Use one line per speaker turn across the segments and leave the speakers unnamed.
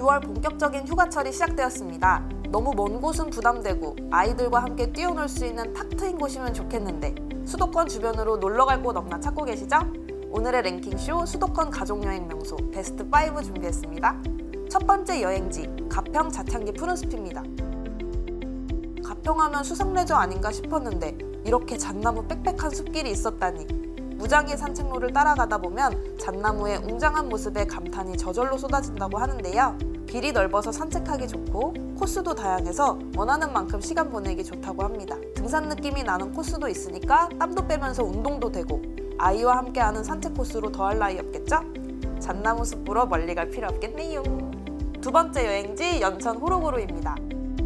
6월 본격적인 휴가철이 시작되었습니다. 너무 먼 곳은 부담되고 아이들과 함께 뛰어놀 수 있는 탁 트인 곳이면 좋겠는데 수도권 주변으로 놀러갈 곳 없나 찾고 계시죠? 오늘의 랭킹쇼 수도권 가족여행 명소 베스트 5 준비했습니다. 첫 번째 여행지 가평 자창기 푸른숲입니다. 가평하면 수상레저 아닌가 싶었는데 이렇게 잣나무 빽빽한 숲길이 있었다니. 무장의 산책로를 따라가다 보면 잣나무의 웅장한 모습에 감탄이 저절로 쏟아진다고 하는데요. 길이 넓어서 산책하기 좋고 코스도 다양해서 원하는 만큼 시간 보내기 좋다고 합니다. 등산 느낌이 나는 코스도 있으니까 땀도 빼면서 운동도 되고 아이와 함께하는 산책 코스로 더할 나위 없겠죠? 잣나무 숲으로 멀리 갈 필요 없겠네요. 두 번째 여행지 연천 호로고루입니다.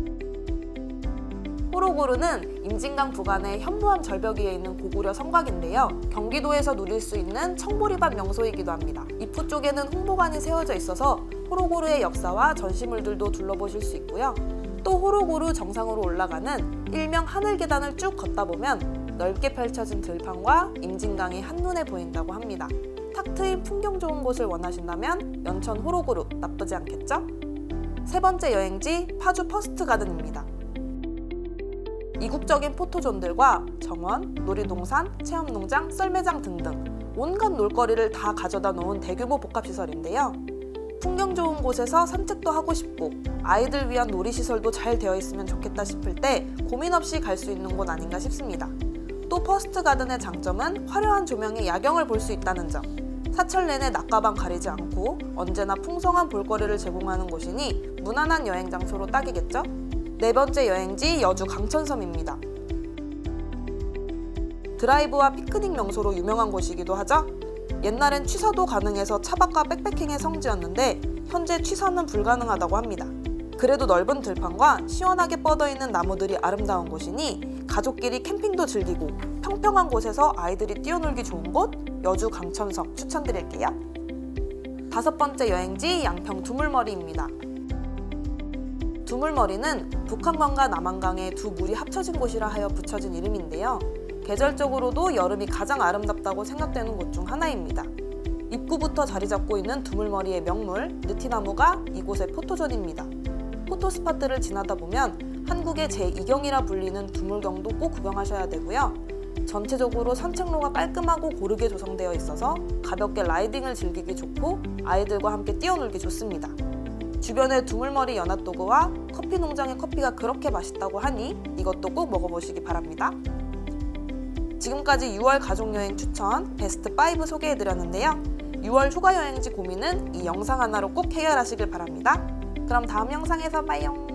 호로고루는 임진강 부근의 현무암 절벽 위에 있는 고구려 성곽인데요. 경기도에서 누릴 수 있는 청보리밭 명소이기도 합니다. 입구 쪽에는 홍보관이 세워져 있어서 호로고루의 역사와 전시물들도 둘러보실 수 있고요. 또 호로고루 정상으로 올라가는 일명 하늘계단을 쭉 걷다 보면 넓게 펼쳐진 들판과 임진강이 한눈에 보인다고 합니다. 탁 트인 풍경 좋은 곳을 원하신다면 연천 호로고루 나쁘지 않겠죠? 세 번째 여행지 파주 퍼스트 가든입니다. 이국적인 포토존들과 정원, 놀이동산, 체험농장, 썰매장 등등 온갖 놀거리를 다 가져다 놓은 대규모 복합시설인데요. 풍경 좋은 곳에서 산책도 하고 싶고 아이들 위한 놀이시설도 잘 되어 있으면 좋겠다 싶을 때 고민 없이 갈 수 있는 곳 아닌가 싶습니다. 또 퍼스트 가든의 장점은 화려한 조명에 야경을 볼 수 있다는 점. 사철 내내 낮과밤 가리지 않고 언제나 풍성한 볼거리를 제공하는 곳이니 무난한 여행 장소로 딱이겠죠? 네 번째 여행지 여주 강천섬입니다. 드라이브와 피크닉 명소로 유명한 곳이기도 하죠. 옛날엔 취사도 가능해서 차박과 백패킹의 성지였는데 현재 취사는 불가능하다고 합니다. 그래도 넓은 들판과 시원하게 뻗어있는 나무들이 아름다운 곳이니 가족끼리 캠핑도 즐기고 평평한 곳에서 아이들이 뛰어놀기 좋은 곳 여주 강천섬 추천드릴게요. 다섯 번째 여행지 양평 두물머리입니다. 두물머리는 북한강과 남한강의 두 물이 합쳐진 곳이라 하여 붙여진 이름인데요. 계절적으로도 여름이 가장 아름답다고 생각되는 곳 중 하나입니다. 입구부터 자리 잡고 있는 두물머리의 명물 느티나무가 이곳의 포토존입니다. 포토스팟들을 지나다 보면 한국의 제2경이라 불리는 두물경도 꼭 구경하셔야 되고요. 전체적으로 산책로가 깔끔하고 고르게 조성되어 있어서 가볍게 라이딩을 즐기기 좋고 아이들과 함께 뛰어놀기 좋습니다. 주변에 두물머리 연핫도그와 커피 농장의 커피가 그렇게 맛있다고 하니 이것도 꼭 먹어보시기 바랍니다. 지금까지 6월 가족여행 추천 베스트 5 소개해드렸는데요. 6월 휴가여행지 고민은 이 영상 하나로 꼭 해결하시길 바랍니다. 그럼 다음 영상에서 봐요.